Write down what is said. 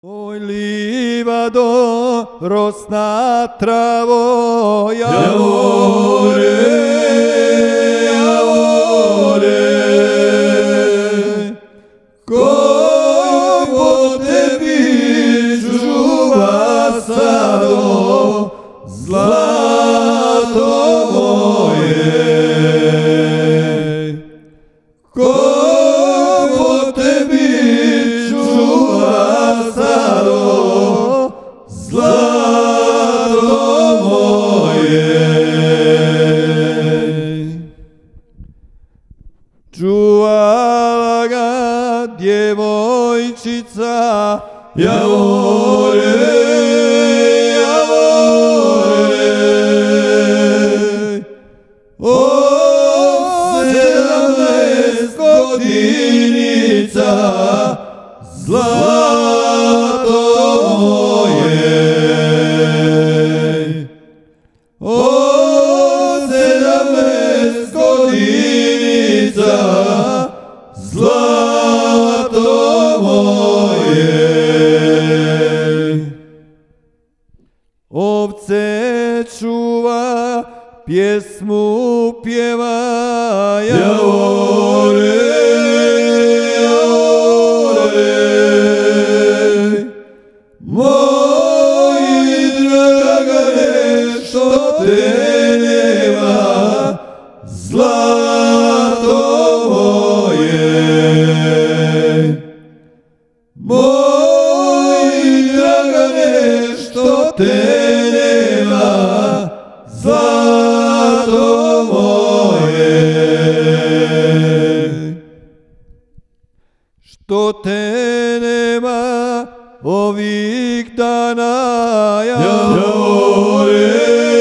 Oj, livado, rosna travo, javore, javore, ko po tebi čuva sado, zlato moje. Ko po tebi čuva sado, zlato moje. Čuvala ga djevojčica, javore, javore. O, 17 godinica, zlato moje. O, 17 godinica, zlato moje. Ovce čuva, pjesmu pjeva, javore, javore. Moji dragane, što te nema, zlato moje. Moji dragane, što te nema, zlato moje. Što te nema ovih dana, javore,